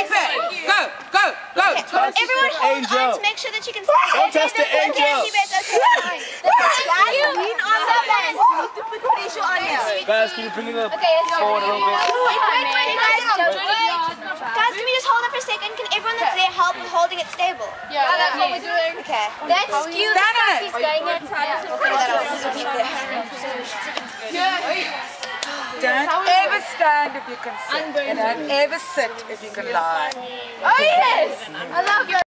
set. Go, go, go. Everyone hold on to make sure that you can stand. Don't touch the angel. Lean on the bed. You need to put pressure on you. Guys, can you bring it up forward a little bit? Wait, guys, can we just hold it for a second? Can everyone that's there help with holding it stable? Yeah, that's what we're doing. Okay. That's cute. Stand on it. He's going at Don't ever stand if you can sit. And don't ever sit if you can lie. Oh yes! I love you.